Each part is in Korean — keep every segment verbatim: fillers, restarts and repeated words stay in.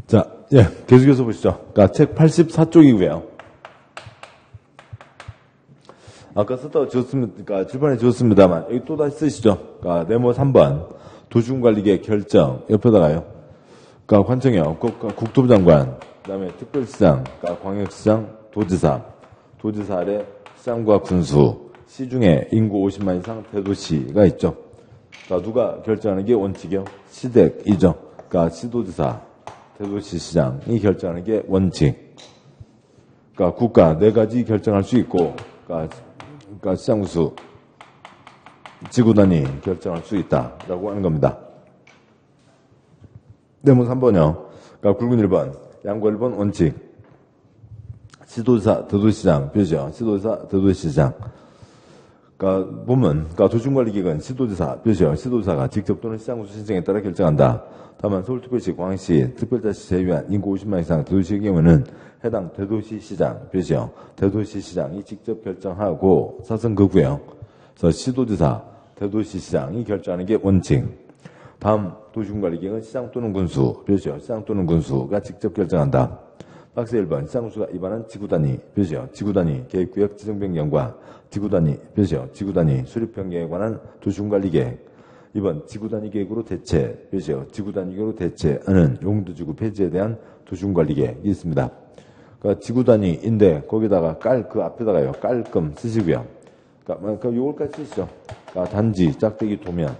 자, 예, 계속해서 보시죠. 그러니까 책 팔십사 쪽이고요. 아까 썼다가 지웠습니다. 그러니까 칠판에 지웠습니다만, 여기 또 다시 쓰시죠. 그러니까 네모 삼 번, 도시군관리계 결정, 옆에다가요. 그러니까 관청역, 국토부 장관, 그 다음에 특별시장, 그러니까 광역시장, 도지사, 도지사 아래 시장과 군수, 시중에 인구 오십만 이상 대도시가 있죠. 그러니까 누가 결정하는 게 원칙이요? 시댁이죠. 그러니까 시도지사, 대도시시장이 결정하는 게 원칙. 그러니까 국가 네 가지 결정할 수 있고, 그러니까, 그러니까 시장군수, 지구단위 결정할 수 있다라고 하는 겁니다. 네모 삼 번이요. 그러니까 굵은 일 번, 양고 일 번 원칙. 시도지사, 대도시장, 표시요. 시도지사, 대도시장. 그러니까 보면, 그러니까 도시군관리기관 시도지사, 표시요. 시도지사가 직접 또는 시장군수 신청에 따라 결정한다. 다만 서울특별시, 광역시, 특별자치 제외한 인구 오십만 이상 대도시의 경우는 해당 대도시시장, 표시요. 대도시시장이 직접 결정하고 사선거구예요. 그래서 시도지사, 대도시시장이 결정하는 게 원칙. 다음 도시군관리기관은 시장 또는 군수, 표시요. 시장 또는 군수가 직접 결정한다. 박스 일 번, 시장군수가 위반한 지구단위, 표시요. 지구단위, 계획구역 지정변경과 지구단위, 표시요. 지구단위, 수립변경에 관한 도시군관리계획. 이 번, 지구단위 계획으로 대체, 표시요. 지구단위 계획으로 대체하는 용도지구 폐지에 대한 도시군관리계획이 있습니다. 그러니까 지구단위인데 거기다가 깔, 그 앞에다가요. 깔끔 쓰시고요. 그러니까, 그러니까 요걸까지 쓰시죠. 그러니까 단지, 짝대기, 도면.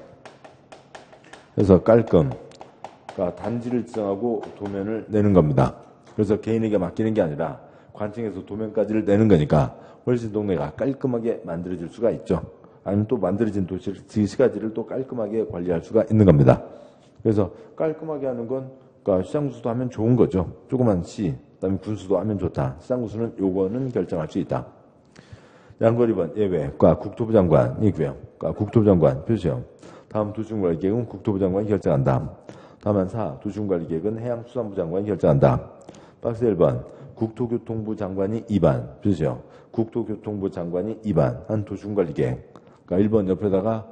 그래서 깔끔. 그러니까 단지를 지정하고 도면을 내는 겁니다. 그래서 개인에게 맡기는 게 아니라 관청에서 도면까지를 내는 거니까 훨씬 동네가 깔끔하게 만들어질 수가 있죠. 아니면 또 만들어진 도시, 시가지를 또 깔끔하게 관리할 수가 있는 겁니다. 그래서 깔끔하게 하는 건, 그러니까 시장군수도 하면 좋은 거죠. 조그만 시, 그 다음에 군수도 하면 좋다. 시장군수는 요거는 결정할 수 있다. 양거 이 번 예외, 그러니까 국토부 장관이고요. 그러니까 국토부 장관, 표시요. 다음 도시군관리계획은 국토부 장관이 결정한다. 다만 사, 도시군관리계획은 해양수산부 장관이 결정한다. 박스 일 번, 국토교통부 장관이 위반, 표시요. 국토교통부 장관이 위반한 도시군관리계획. 그러니까 일 번 옆에다가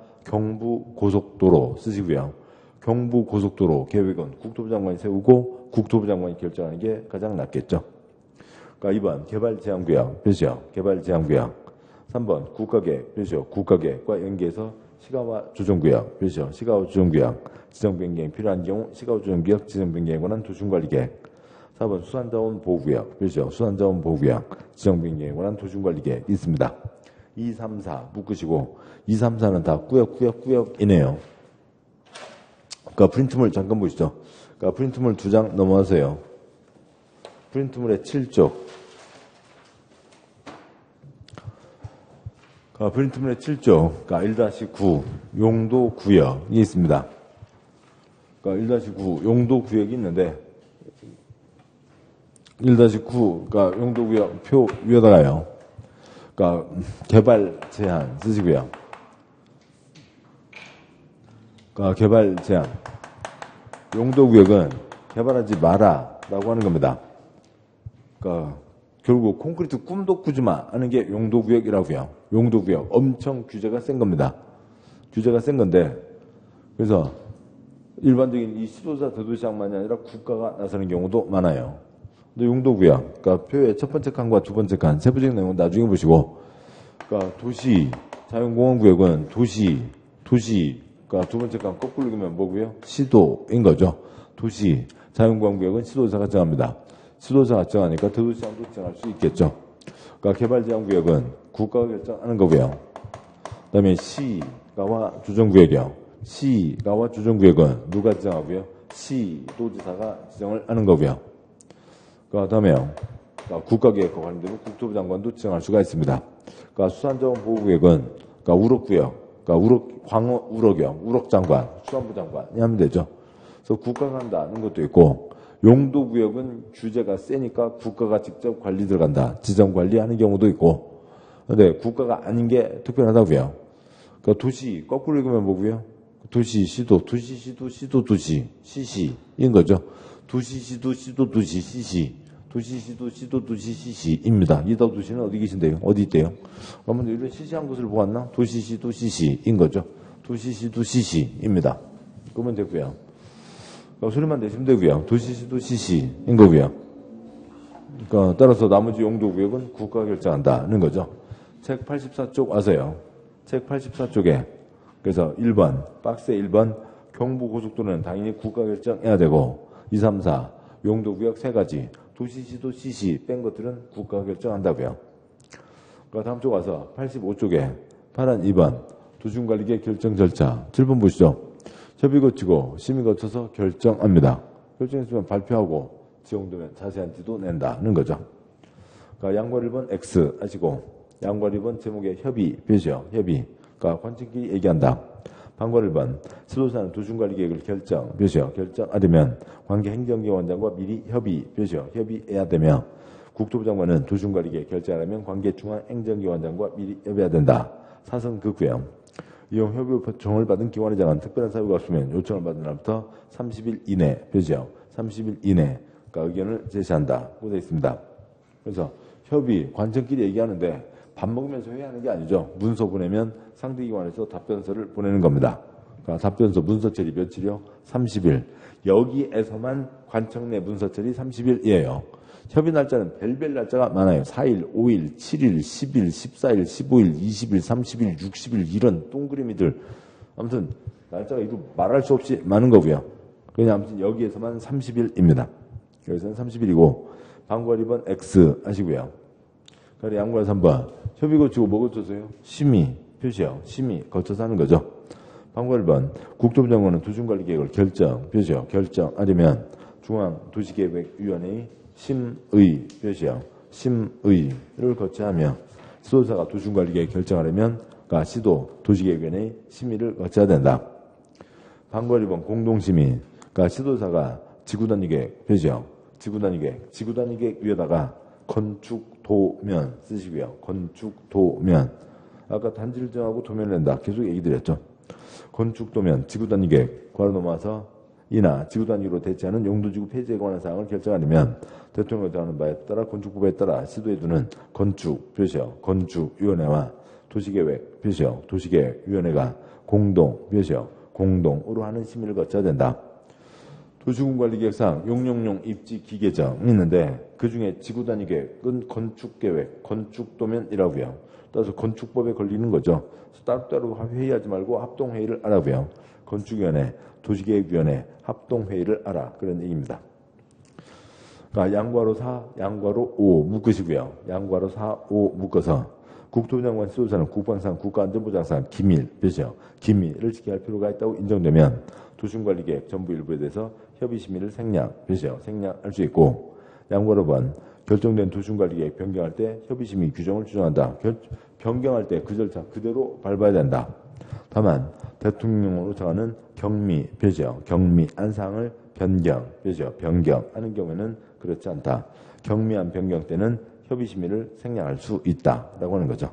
경부고속도로 쓰시고요. 경부고속도로 계획은 국토부 장관이 세우고 국토부 장관이 결정하는 게 가장 낫겠죠. 그러니까 이 번, 개발제한구역, 표시요. 개발제한구역. 삼 번, 국가계획, 표시요. 국가계획과 연계해서 시가화 조정구역, 표시요. 시가화 조정구역, 지정변경이 필요한 경우 시가화 조정구역 지정변경에 관한 도시군관리계획. 사 번, 수산자원 보호구역, 표시요. 수산자원 보호구역, 지정변경에 관한 도시군관리계획이 있습니다. 이, 삼, 사 묶으시고 이, 삼, 사는 다 구역, 구역, 구역이네요. 그러니까 프린트물 잠깐 보시죠. 그러니까 프린트물 두 장 넘어가세요. 프린트물의 칠 쪽. 그러니까 프린트물의 칠 쪽. 그러니까 일 구 용도 구역이 있습니다. 그러니까 일 구 용도 구역이 있는데 일 구 그러니까 용도 구역 표 위에다가요. 그러니까 개발 제한 쓰시고요. 그러니까 개발 제한. 용도 구역은 개발하지 마라라고 하는 겁니다. 그러니까 결국 콘크리트 꿈도 꾸지 마 하는 게 용도 구역이라고요. 용도 구역 엄청 규제가 센 겁니다. 규제가 센 건데 그래서 일반적인 이 시도자 대도시장만이 아니라 국가가 나서는 경우도 많아요. 용도 구역, 그러니까 표의 첫 번째 칸과 두 번째 칸, 세부적인 내용은 나중에 보시고, 그러니까 도시, 자연공원구역은 도시, 도시, 그러니까 두 번째 칸 거꾸로 읽으면 뭐고요? 시도인 거죠. 도시, 자연공원구역은 시도지사가 정합니다. 시도지사가 정하니까 대도시장도 정할 수 있겠죠. 그러니까 개발제한구역은 국가가 결정하는 거고요. 그 다음에 시가와 조정구역이요. 시가와 조정구역은 누가 지정하고요? 시도지사가 지정을 하는 거고요. 그 다음에요. 그러니까 국가계획과 관련되면 국토부 장관도 지정할 수가 있습니다. 그러니까 수산자원 보호구역은 그러니까 우럭구역, 그러니까 우럭, 광어, 우럭이요. 우럭장관, 수산부 장관이 하면 되죠. 그래서 국가가 한다는 것도 있고, 용도구역은 규제가 세니까 국가가 직접 관리 들어간다. 지정 관리하는 경우도 있고, 근데 국가가 아닌 게 특별하다고요. 그러니까 도시, 거꾸로 읽으면 뭐고요? 도시, 시도, 도시, 시도, 시도, 도시, 시시인 거죠. 도시, 시도, 시도, 도시, 시시. 도시, 시도, 시도, 도시, 시시입니다. 이다 도시는 어디 계신데요? 어디 있대요? 그러면 이런 시시한 곳을 보았나? 도시, 시도, 시시인 거죠. 도시, 시도, 시시입니다. 그러면 되고요. 그러니까 소리만 내시면 되고요. 도시시도 시시인 거고요. 그러니까 따라서 나머지 용도구역은 국가가 결정한다는 거죠. 책 팔십사 쪽 와서요. 책 팔십사 쪽에 그래서 일 번 박스에 일 번 경부고속도로는 당연히 국가 결정해야 되고 이, 삼, 사 용도구역 세 가지 도시시도 시시 뺀 것들은 국가가 결정한다고요. 그러니까 다음 쪽 와서 팔십오 쪽에 파란 이 번 도중관리계 결정 절차 칠 번 보시죠. 협의 거치고 심의 거쳐서 결정합니다. 결정했으면 발표하고 지용되면 자세한 지도 낸다는 거죠. 그러니까 양괄 일 번 X 하시고 양괄 이 번 제목에 협의 표시요. 협의. 그러니까 관측끼리 얘기한다. 반괄 일 번 지도사는 도중관리계획을 결정 표시요. 결정하려면 관계 행정기관장과 미리 협의 표시요. 협의해야 되며 국토부 장관은 도중관리계획 결정하려면 관계 중앙행정기관장과 미리 협의해야 된다. 사선 극구요. 이용 협의 요청을 받은 기관회장은 특별한 사유가 없으면 요청을 받은 날부터 삼십 일 이내 표시요. 삼십 일 이내 그러니까 의견을 제시한다. 고 되어 있습니다. 그래서 협의, 관청끼리 얘기하는데 밥 먹으면서 회의하는 게 아니죠. 문서 보내면 상대기관에서 답변서를 보내는 겁니다. 그러니까 답변서 문서 처리 며칠이요? 삼십 일. 여기에서만 관청 내 문서 처리 삼십 일이에요. 협의 날짜는 별별 날짜가 많아요. 사 일, 오 일, 칠 일, 십 일, 십사 일, 십오 일, 이십 일, 삼십 일, 육십 일 이런 동그라미들 아무튼 날짜가 이루 말할 수 없이 많은 거고요. 그냥 아무튼 여기에서만 삼십 일입니다. 여기서는 삼십 일이고 반괄 이 번 X 하시고요. 그리고 양괄 삼 번 협의 거치고 뭐 거쳐서요? 심의 표시요. 심의 거쳐서 하는 거죠. 반괄 일 번 국토부 장관은 도중관리계획을 결정 표시요. 결정하려면 중앙도시계획위원회의 심의 표시요. 심의를 거쳐야 하며 시도사가 도중관리계획 결정하려면 그러니까 시도 도시계획위원회의 심의를 거쳐야 된다. 반괄 이 번 공동심의 그러니까 시도사가 지구단위계획 표시요. 지구단위계획 지구단위계획 위에다가 건축도면 쓰시고요. 건축도면 아까 단지를 정하고 도면을 낸다. 계속 얘기 드렸죠. 건축도면 지구단위계획 괄호 넘어와서 이나 지구단위로 대체하는 용도지구 폐지에 관한 사항을 결정하려면 대통령이 정하는 바에 따라 건축법에 따라 시도에 두는 건축 표시요. 건축위원회와 도시계획 표시요. 도시계획위원회가 공동 표시요. 공동으로 하는 심의를 거쳐야 된다. 도시군관리계획상 용용용 입지 기계정이 있는데 그중에 지구단위계획은 건축계획, 건축도면이라고요. 따라서 건축법에 걸리는 거죠. 따로따로 회의하지 말고 합동회의를 하라고요. 건축위원회, 도시계획위원회, 합동회의를 하라. 그런 얘기입니다. 그러니까 양괄호 사, 양괄호 오 묶으시고요. 양괄호 사, 오 묶어서 국토부 장관 시도사는 국방상, 국가안전보장상 기밀, 표시요. 기밀을 지켜야 할 필요가 있다고 인정되면 도시관리계획 전부 일부에 대해서 협의심의를 생략, 표시요. 생략할 수 있고 양괄호 번 결정된 도시관리계획 변경할 때 협의심의 규정을 규정한다. 결, 변경할 때 그 절차 그대로 밟아야 된다. 다만 대통령으로 정하는 경미, 표시요. 경미한 사항을 변경, 표시요. 변경하는 경우에는 그렇지 않다. 경미한 변경 때는 협의심의를 생략할 수 있다라고 하는 거죠.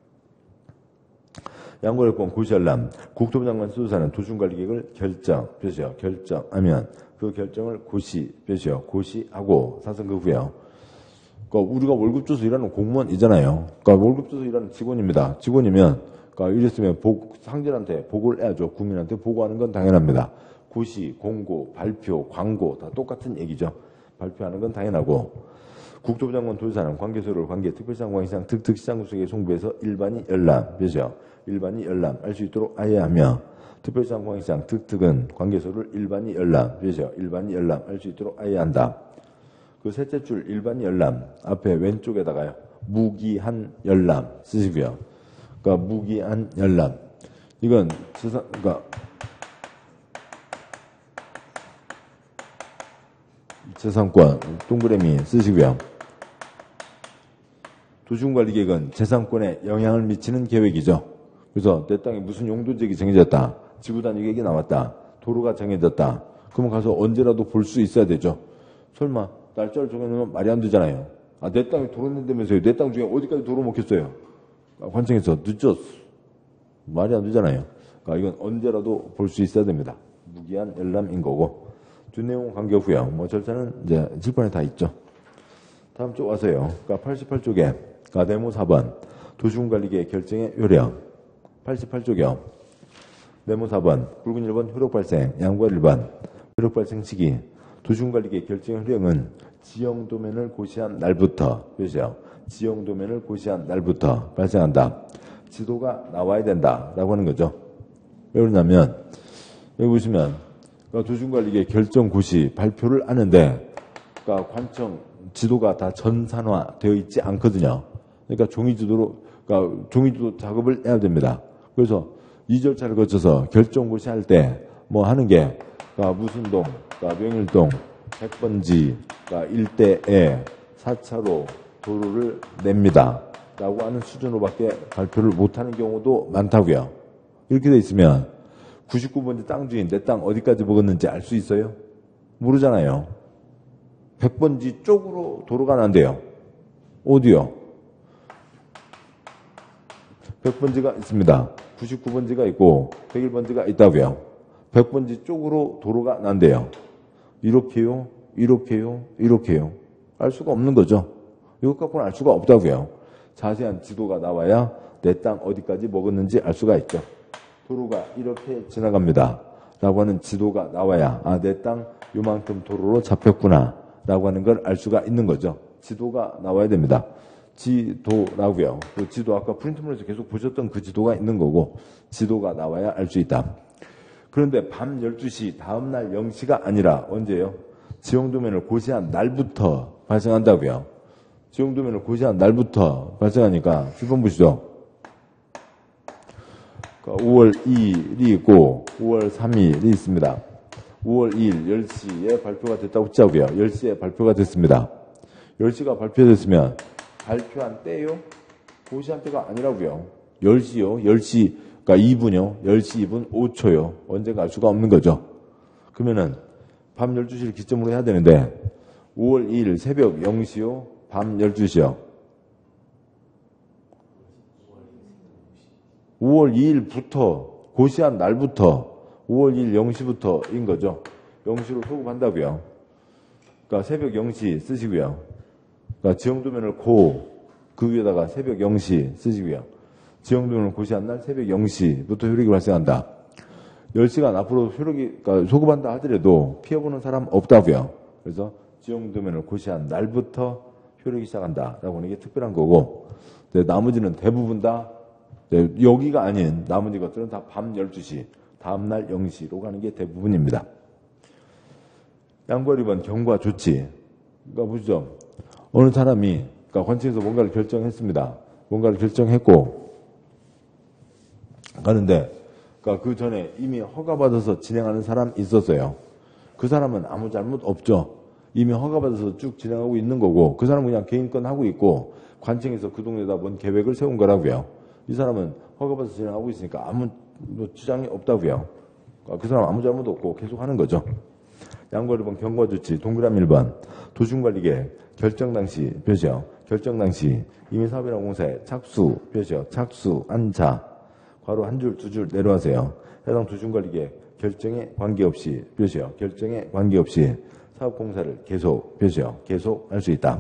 양괄호권 고시알람 국토부 장관 시도사는 도중관리계획을 결정, 표시요. 결정하면 그 결정을 고시, 표시요. 고시하고 사선 그후요. 그러니까 우리가 월급 줘서 일하는 공무원이잖아요. 그러니까 월급 줘서 일하는 직원입니다. 직원이면 그러니까 이랬으면 보, 상진한테 보고를 해야죠. 국민한테 보고하는 건 당연합니다. 고시, 공고, 발표, 광고 다 똑같은 얘기죠. 발표하는 건 당연하고 국토부 장관 도지사는 관계서류를 관계 특별시장 광시장 특특시장 구석에 송부해서 일반이 열람, 표시요. 일반이 열람 할 수 있도록 하여야 하며 특별시장 광시장 특특은 관계서류를 일반이 열람, 표시요. 일반이 열람 할 수 있도록 하여야 한다. 그 셋째 줄 일반이 열람 앞에 왼쪽에다가요. 무기한 열람 쓰시고요. 그러니까 무기한 열람 이건 세상 그러니까 재산권 동그라미 쓰시고요. 도시군관리계획은 재산권에 영향을 미치는 계획이죠. 그래서 내 땅에 무슨 용도지역이 정해졌다. 지구단위계획이 나왔다. 도로가 정해졌다. 그러면 가서 언제라도 볼 수 있어야 되죠. 설마 날짜를 정해놓으면 말이 안 되잖아요. 아, 내 땅에 도로 낸다면서요. 내 땅 중에 어디까지 도로 먹겠어요. 관청에서 늦었어. 말이 안 되잖아요. 그러니까 이건 언제라도 볼 수 있어야 됩니다. 무기한 열람인 거고. 뒷내용 관계없고요. 뭐 절차는 이제 칠판에 다 있죠. 다음 쪽 와서요. 그러니까 팔십팔 쪽에 그러니까 네모 사 번 도시군관리계획 결정의 요령. 팔십팔 쪽이요. 네모 사 번 굵은 일 번 효력 발생 양괄 일 번 효력 발생 시기. 도시군관리계획 결정 효력은 지형 도면을 고시한 날부터, 그죠? 지형 도면을 고시한 날부터 발생한다. 지도가 나와야 된다라고 하는 거죠. 왜 그러냐면 여기 보시면 도시군관리계획 결정 고시 발표를 하는데 그러니까 관청 지도가 다 전산화되어 있지 않거든요. 그러니까 종이지도로 그러니까 종이지도 작업을 해야 됩니다. 그래서 이 절차를 거쳐서 결정 고시할 때 뭐 하는 게 그러니까 무슨동, 그러니까 명일동, 백번지 그러니까 일대에 사 차로 도로를 냅니다. 라고 하는 수준으로밖에 발표를 못하는 경우도 많다고요. 이렇게 돼 있으면 구십구 번지 땅 주인 내 땅 어디까지 먹었는지 알 수 있어요? 모르잖아요. 백 번지 쪽으로 도로가 난대요. 어디요? 백 번지가 있습니다. 구십구 번지가 있고 백일 번지가 있다고요. 백 번지 쪽으로 도로가 난대요. 이렇게요, 이렇게요, 이렇게요. 알 수가 없는 거죠. 이것 갖고는 알 수가 없다고요. 자세한 지도가 나와야 내 땅 어디까지 먹었는지 알 수가 있죠. 도로가 이렇게 지나갑니다. 라고 하는 지도가 나와야 아, 내 땅 요만큼 도로로 잡혔구나. 라고 하는 걸 알 수가 있는 거죠. 지도가 나와야 됩니다. 지도라고요. 그 지도 아까 프린트물에서 계속 보셨던 그 지도가 있는 거고 지도가 나와야 알 수 있다. 그런데 밤 열두 시 다음날 영 시가 아니라 언제요? 지형도면을 고시한 날부터 발생한다고요. 지형도면을 고시한 날부터 발생하니까 칠 번 보시죠. 오월 이일이 있고 오월 삼일이 있습니다. 오월 이일 열 시에 발표가 됐다고 치자고요. 열 시에 발표가 됐습니다. 열 시가 발표됐으면 발표한 때요? 고시한 때가 아니라고요. 열 시요. 열 시, 그러니까 이 분요. 열 시 이 분 오 초요. 언젠가 알 수가 없는 거죠. 그러면은 밤 열두 시를 기점으로 해야 되는데 오월 이일 새벽 영 시요. 밤 열두 시요. 오월 이일부터 고시한 날부터 오월 이일 영 시부터인 거죠. 영 시로 소급한다고요. 그러니까 새벽 영 시 쓰시고요. 그러니까 지형도면을 고 그 위에다가 새벽 영 시 쓰시고요. 지형도면을 고시한 날 새벽 영 시부터 효력이 발생한다. 열 시간 앞으로 효력이 그러니까 소급한다 하더라도 피해보는 사람 없다고요. 그래서 지형도면을 고시한 날부터 효력이 시작한다라고 하는 게 특별한 거고 나머지는 대부분 다 네, 여기가 아닌 나머지 것들은 다 밤 열두 시, 다음날 영 시로 가는 게 대부분입니다. 양보할 위반 경과 조치. 그러니까 보시죠. 어느 사람이 그러니까 관청에서 뭔가를 결정했습니다. 뭔가를 결정했고 가는데 그러니까 그 전에 이미 허가받아서 진행하는 사람 있었어요. 그 사람은 아무 잘못 없죠. 이미 허가받아서 쭉 진행하고 있는 거고 그 사람은 그냥 개인권 하고 있고 관청에서 그 동네에다 뭔 계획을 세운 거라고요. 이 사람은 허가받아서 진행하고 있으니까 아무 뭐 주장이 없다고요. 그 사람 아무 잘못 없고 계속 하는 거죠. 양보할 위반 경과 조치 동그라미 일 번 도시군관리계획 결정 당시 표시요. 결정 당시 이미 사업이나 공사에 착수 표시요. 착수한 자 괄호 한 줄 두 줄 내려가세요. 해당 도시군관리계획 결정에 관계없이 표시요. 결정에 관계없이 사업공사를 계속 표시요. 계속 할 수 있다.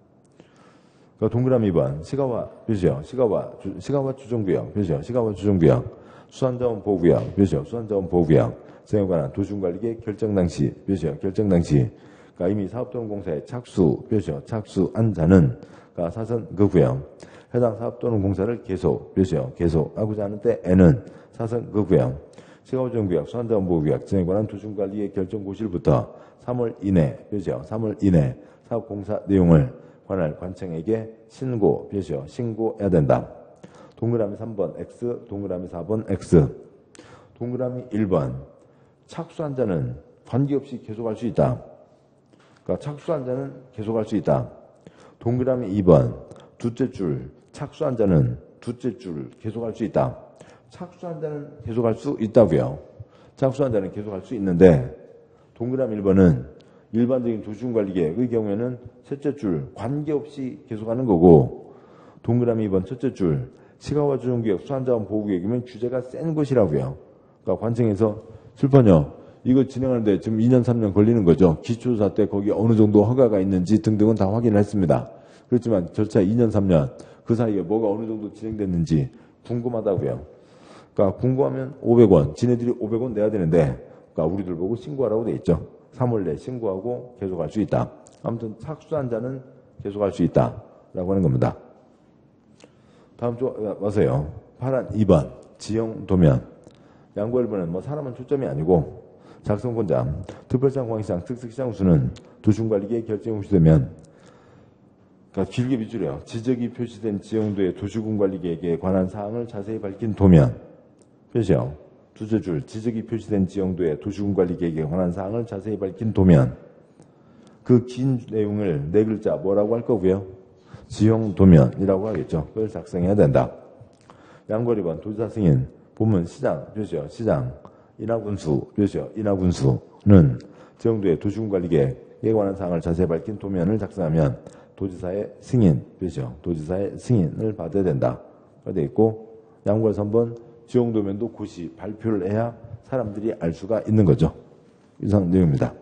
그러니까 동그라미 이 번 시가와 표시요. 시가와 주, 시가와 주정구역 표시요. 시가와 주정구역 수산자원 보호구역 표시요. 수산자원 보호구역 사용에 관한 도시군관리계획 결정 당시 표시요. 결정 당시 그러니까 이미 사업 또는 공사에 착수 표시요. 착수한 자는 그러니까 사선 그 구역 해당 사업 또는 공사를 계속 표시요. 계속 하고자 하는 때 N은 사선 그 구역 시가와 주정구역 수산자원 보호구역 사용에 관한 도시군관리계획 결정 고시일부터 삼월 이내 표시요. 삼월 이내 사업 공사 내용을 관할 관청에게 신고 표시요. 신고해야 된다. 동그라미 삼 번 X, 동그라미 사 번 X. 동그라미 일 번 착수한 자는 관계없이 계속할 수 있다. 그러니까 착수한 자는 계속할 수 있다. 동그라미 이 번 두째 줄 착수한 자는 두째 줄 계속할 수 있다. 착수한 자는 계속할 수 있다고요. 착수한 자는 계속할 수 있는데 동그라미 일 번은 일반적인 도시군관리계획의 경우에는 셋째 줄 관계없이 계속하는 거고 동그라미 이 번 첫째 줄 시가와 주정구역 수산자원 보호구역이면 규제가 센 곳이라고요. 그러니까 관청에서 슬퍼요. 이거 진행하는데 지금 이 년 삼 년 걸리는 거죠. 기초조사 때 거기 어느 정도 허가가 있는지 등등은 다 확인을 했습니다. 그렇지만 절차 이 년 삼 년 그 사이에 뭐가 어느 정도 진행됐는지 궁금하다고요. 그러니까 궁금하면 오백 원 지네들이 오백 원 내야 되는데 그러니까 우리들 보고 신고하라고 돼 있죠. 삼월 내에 신고하고 계속할 수 있다. 아무튼 착수한 자는 계속할 수 있다라고 하는 겁니다. 다음 주 와서요. 파란 이 번 지형 도면. 양보 일 번은 뭐 사람은 초점이 아니고 작성권자 특별시장 광시장 특수시장 수는 도시군관리계획 결정이 호시되면 그러니까 길게 밑줄이에요. 지적이 표시된 지형도의 도시군관리계획에 관한 사항을 자세히 밝힌 도면. 표시요. 두째 줄 지적이 표시된 지형도의 도시군관리계획에 관한 사항을 자세히 밝힌 도면. 그 긴 내용을 네 글자 뭐라고 할 거고요. 지형도면이라고 하겠죠. 그걸 작성해야 된다. 양보 일 번 도지사 승인 본문 시장 표시요. 시장 인하군수 표시요. 인하군수는 지형도의 도시군관리계획에 관한 사항을 자세히 밝힌 도면을 작성하면 도지사의 승인 표시요. 도지사의 승인을 받아야 된다. 되어 있고 양보 삼 번 지형도면도 고시 발표를 해야 사람들이 알 수가 있는 거죠. 이상 내용입니다.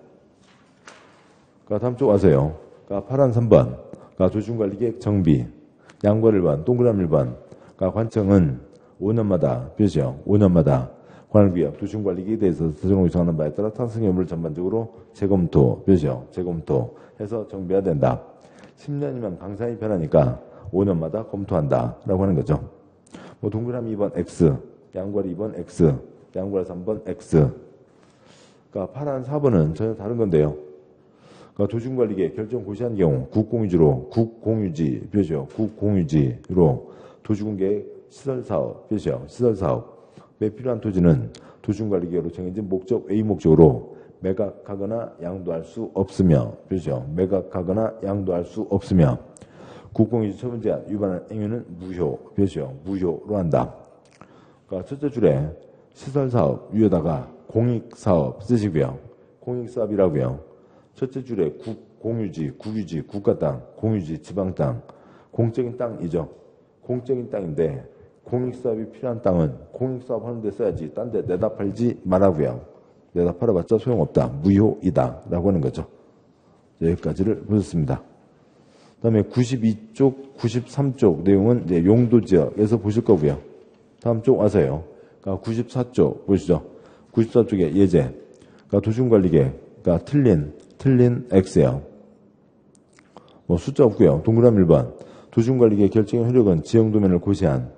그러니까 다음 쪽 와서요. 그러니까 파란 삼 번 그러니까 도시군관리계획 정비 양보 일 번 동그라미 일 번 그러니까 관청은 오 년마다 표시요. 오 년마다 관할구역 도시군관리계획에 대해서 세종을 요청하는 바에 따라 탑승 여부를 전반적으로 재검토 표시요. 재검토해서 정비해야 된다. 십 년이면 방상이 변하니까 오 년마다 검토한다라고 하는 거죠. 뭐 동그라미 이 번 X, 양괄 이 번 X, 양괄 삼 번 X. 그러니까 파란 사 번은 전혀 다른 건데요. 그러니까 도시군관리계획 결정 고시한 경우 국공유지로 국공유지 표시요. 국공유지로 도시군계획 시설사업 표시요. 시설사업 매 필요한 토지는 도시군관리계획으로 정해진 목적 A 목적으로 매각하거나 양도할 수 없으며 표시요. 매각하거나 양도할 수 없으며 국공유지 처분 제한 위반한 행위는 무효 표시요. 무효로 한다. 그러니까 첫째 줄에 시설사업 위에다가 공익사업 쓰시고요. 공익사업이라고요. 첫째 줄에 국공유지, 국유지, 국가땅, 공유지, 지방땅, 공적인 땅이죠. 공적인 땅인데 공익사업이 필요한 땅은 공익사업 하는 데 써야지 딴 데 내다 팔지 말라고요. 내다 팔아봤자 소용없다. 무효이다. 라고 하는 거죠. 여기까지를 보셨습니다. 그 다음에 구십이 쪽, 구십삼 쪽 내용은 이제 용도지역에서 보실 거고요. 다음 쪽 와서요. 그러니까 구십사 쪽 보시죠. 구십사 쪽에 예제. 그러니까 도시군관리계획. 그러니까 틀린, 틀린 X예요. 뭐 숫자 없고요. 동그라미 일 번. 도시군관리계획 결정의 효력은 지형도면을 고시한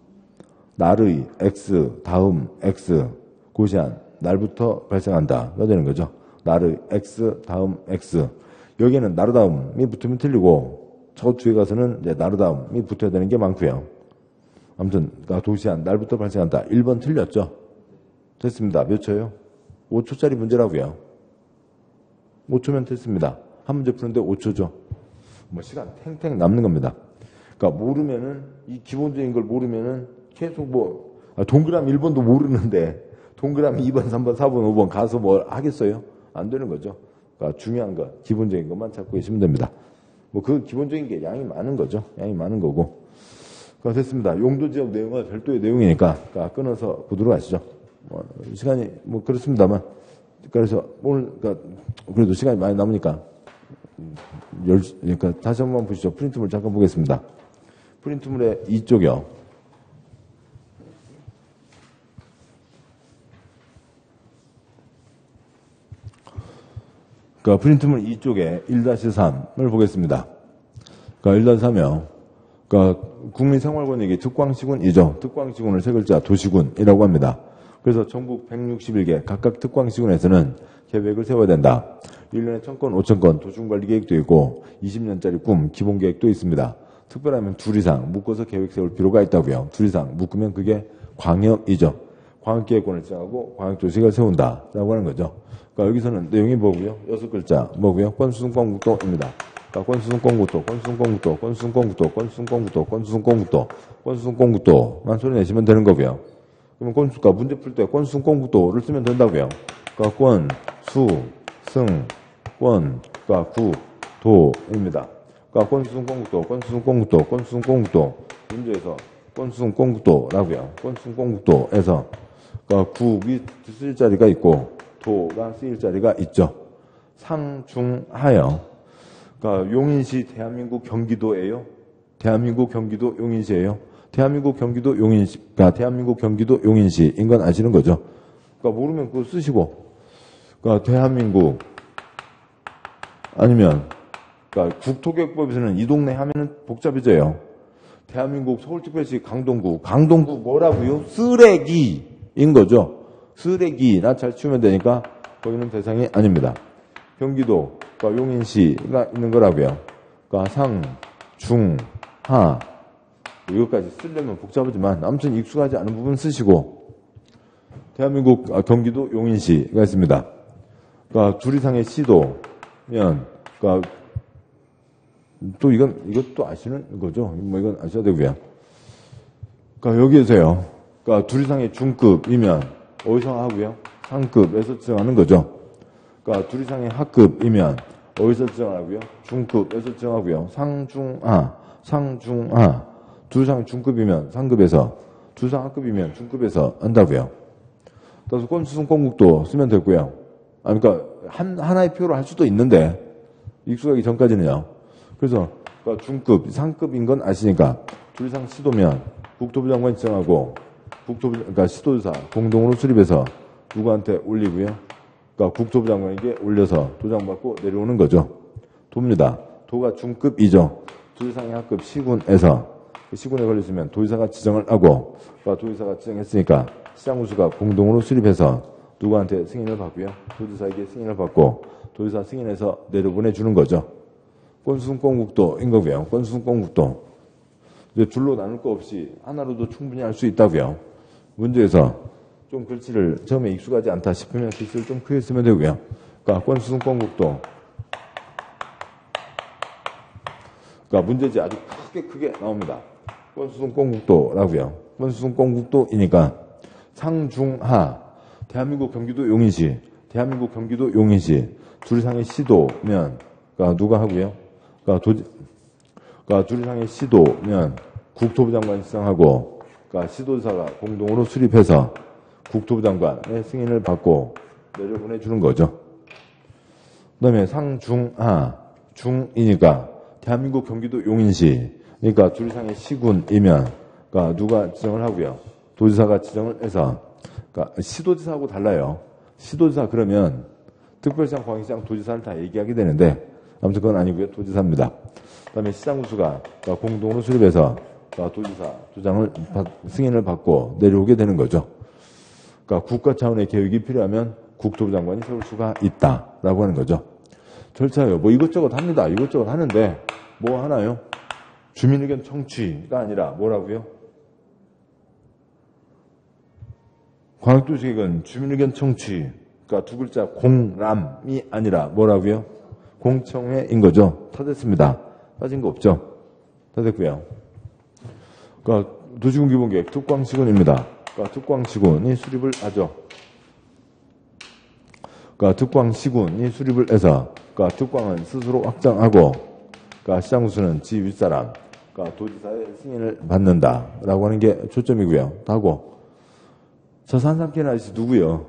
날의 X 다음 X 고시한 날부터 발생한다. 가 되는 거죠. 날의 X 다음 X. 여기에는 나르다움이 붙으면 틀리고 저 뒤에 가서는 이제 나르다움이 붙어야 되는 게 많고요. 아무튼 도시한 날부터 발생한다. 일 번 틀렸죠. 됐습니다. 몇 초요? 오 초짜리 문제라고요. 오 초면 됐습니다. 한 문제 푸는데 오 초죠. 뭐 시간 탱탱 남는 겁니다. 그러니까 모르면은 이 기본적인 걸 모르면은 계속 뭐 아, 동그라미 일 번도 모르는데 동그라미 이 번, 삼 번, 사 번, 오 번 가서 뭘 하겠어요? 안 되는 거죠. 그러니까 중요한 것, 기본적인 것만 찾고 계시면 됩니다. 뭐 그 기본적인 게 양이 많은 거죠. 양이 많은 거고. 그러니까 됐습니다. 용도지역 내용은 별도의 내용이니까 그러니까 끊어서 보도록 하시죠. 뭐 시간이 뭐 그렇습니다만 그래서 오늘 그러니까 그래도 시간이 많이 남으니까 열 그러니까 다시 한번 보시죠. 프린트물 잠깐 보겠습니다. 프린트물의 이쪽이요. 그러니까 프린트물 이쪽에 일 삼을 보겠습니다. 그러니까 일 삼이요. 그러니까 국민생활권익위 특광시군이죠. 특광시군을 세 글자 도시군이라고 합니다. 그래서 전국 백육십일 개 각각 특광시군에서는 계획을 세워야 된다. 일 년에 천 건, 오천 건 도시군관리계획도 있고 이십 년짜리 꿈 기본계획도 있습니다. 특별하면 둘 이상 묶어서 계획 세울 필요가 있다고요. 둘 이상 묶으면 그게 광역이죠. 광역계획권을 정하고 광역도시를 세운다라고 하는 거죠. 그러니까 여기서는 내용이 뭐고요? 여섯 글자 뭐고요? 권수순권국도입니다. 그러니까 권수순권국도, 권수순권국도, 권수순권국도, 권수순권국도, 권수순권국도, 권수순권국도만 소리 내시면 되는 거고요. 그러면 권수가 문제 풀 때 권수순권국도를 쓰면 된다고요. 그러니까 권, 수, 승, 권, 그러니까 구, 도입니다. 그러니까 권수순권국도, 권수순권국도, 권수순권국도 문제에서 권수순권국도라고요. 권수순권국도에서 그러니까 구이 쓰일 자리가 있고 도가 쓰일 자리가 있죠. 상중하여. 그러니까 용인시 대한민국 경기도예요. 대한민국 경기도 용인시예요. 대한민국 경기도 용인시, 그러니까 대한민국 경기도 용인시인 건 아시는 거죠. 그러니까 모르면 그거 쓰시고 그러니까 대한민국 아니면 그러니까 국토교육법에서는 이 동네 하면은 복잡해져요. 대한민국 서울특별시 강동구. 강동구 뭐라고요? 쓰레기인 거죠. 쓰레기나 잘 치우면 되니까 거기는 대상이 아닙니다. 경기도, 그러니까 용인시가 있는 거라고요. 그러니까 상, 중, 하. 이것까지 쓰려면 복잡하지만 아무튼 익숙하지 않은 부분 쓰시고 대한민국 아, 경기도 용인시가 있습니다. 그러니까 둘 이상의 시도면 그러니까 또 이건 이것도 아시는 거죠. 뭐 이건 아셔야 되고요. 그러니까 여기에서요. 그러니까 둘 이상의 중급이면 어디서 하고요? 상급에서 지정하는 거죠. 그러니까 둘 이상의 하급이면 어디서 지정하고요? 중급에서 지정하고요. 상중하, 상중하. 둘 이상 중급이면 상급에서, 둘 이상 하급이면 중급에서 한다고요. 그래서 건수승 건국도 쓰면 되고요. 아, 그러니까 한 하나의 표로 할 수도 있는데 익숙하기 전까지는요. 그래서 그러니까 중급, 상급인 건 아시니까 둘 이상 시도면 국토부 장관이 지정하고 국토부 그러니까 시도지사 공동으로 수립해서 누구한테 올리고요. 그러니까 국토부 장관에게 올려서 도장받고 내려오는 거죠. 도입니다. 도가 중급이죠. 둘 이상의 하급 시군에서 시군에 걸렸으면 도지사가 지정을 하고 그러니까 도지사가 지정했으니까 시장군수가 공동으로 수립해서 누구한테 승인을 받고요. 도지사에게 승인을 받고 도지사 승인해서 내려보내주는 거죠. 건수승 건국도인 거고요. 건수승 건국도 이제 줄로 나눌 거 없이 하나로도 충분히 할 수 있다고요. 문제에서 좀 글씨를 처음에 익숙하지 않다 싶으면 글씨를 좀 크게 쓰면 되고요. 그러니까 건수승 건국도 그러니까 문제지 아주 크게 크게 나옵니다. 건수승 건국도라고요. 건수승 건국도이니까 상중하 대한민국 경기도 용인시 대한민국 경기도 용인시 둘 이상의 시도면 그러니까 누가 하고요. 그러니까, 도지, 그러니까 둘 이상의 시도면 국토부 장관이 지정하고 그러니까 시도지사가 공동으로 수립해서 국토부 장관의 승인을 받고 내려보내주는 거죠. 그 다음에 상중하 중이니까 대한민국 경기도 용인시 그러니까 둘 이상의 시군이면 그러니까 누가 지정을 하고요. 도지사가 지정을 해서 그러니까 시도지사하고 달라요. 시도지사 그러면 특별시장, 광역시장, 도지사를 다 얘기하게 되는데 아무튼 그건 아니고요. 도지사입니다. 그 다음에 시장군수가 그러니까 공동으로 수립해서 그러니까 도지사 도장을 승인을 받고 내려오게 되는 거죠. 그러니까 국가 차원의 계획이 필요하면 국토부 장관이 세울 수가 있다라고 하는 거죠. 절차요. 뭐 이것저것 합니다. 이것저것 하는데 뭐 하나요? 주민의견 청취가 아니라 뭐라고요? 광역도시계획은 주민의견 청취, 그러니까 두 글자 공람이 아니라 뭐라고요? 공청회인 거죠. 다 됐습니다. 빠진 거 없죠? 다 됐고요. 그러니까 도시군 기본계획 특광시군입니다. 그러니까 특광시군이 수립을 하죠. 그러니까 특광시군이 수립을 해서 그러니까 특광은 스스로 확장하고 그러니까 시장군수는 지 윗사람 그러니까 도지사의 승인을 받는다라고 하는 게 초점이고요. 하고 저 산삼캐는 아저씨 누구요?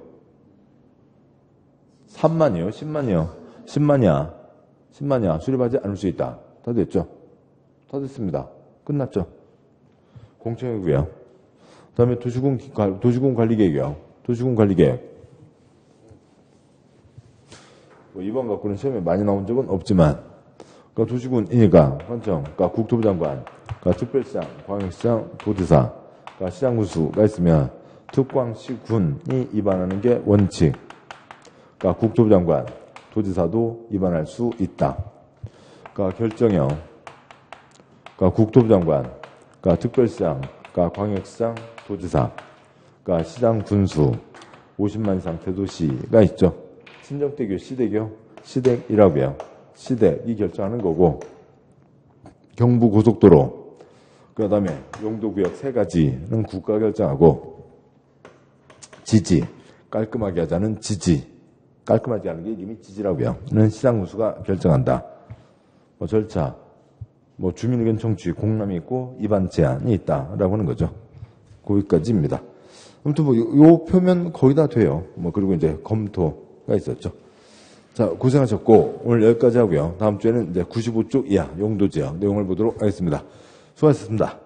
삼만이요? 십만이요? 십만이야. 십만이야. 수립하지 않을 수 있다. 다 됐죠? 다 됐습니다. 끝났죠? 공청회고요. 그 다음에 도시군, 도시군 관리계획이요. 도시군 관리계획. 뭐 이번 갖고는 시험에 많이 나온 적은 없지만, 그러니까 도시군이니까, 관청, 그러니까 국토부 장관, 그러니까 특별시장, 광역시장, 도지사, 그러니까 시장군수가 있으면 특광시군이 위반하는 게 원칙. 그러니까 국토부 장관, 도지사도 위반할 수 있다. 그러니까 결정형, 그러니까 국토부 장관, 그러니까 특별시장, 그러니까 광역시장, 도지사, 그러니까 시장 군수, 오십만 이상 대도시가 있죠. 신정대교, 시대교, 시댁이라고요. 시댁이 결정하는 거고, 경부고속도로, 그 다음에 용도구역 세 가지는 국가가 결정하고, 지지, 깔끔하게 하자는 지지, 깔끔하게 하는 게 이름이 지지라고요. 는 시장군수가 결정한다. 뭐 절차, 뭐 주민의견 청취, 공람이 있고 위반 제한이 있다라고 하는 거죠. 거기까지입니다. 아무튼 뭐 요 표면 거의 다 돼요. 뭐 그리고 이제 검토가 있었죠. 자, 고생하셨고 오늘 여기까지 하고요. 다음 주에는 이제 구십오 쪽 이하 용도지역 내용을 보도록 하겠습니다. 수고하셨습니다.